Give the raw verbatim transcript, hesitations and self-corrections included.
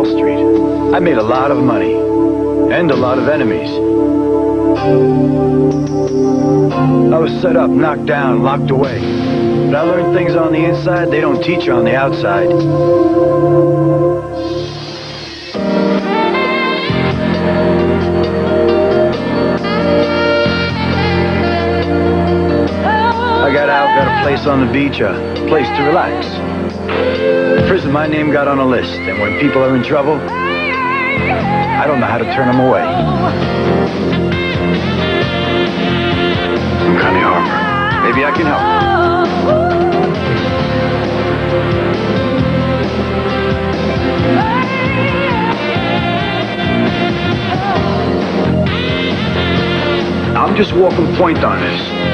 Wall Street. I made a lot of money. And a lot of enemies. I was set up, knocked down, locked away. But I learned things on the inside they don't teach you on the outside. I got out, got a place on the beach, a place to relax. In prison, my name got on a list, and when people are in trouble, I don't know how to turn them away. I'm Connie Harper. Maybe I can help. I'm just walking point on this.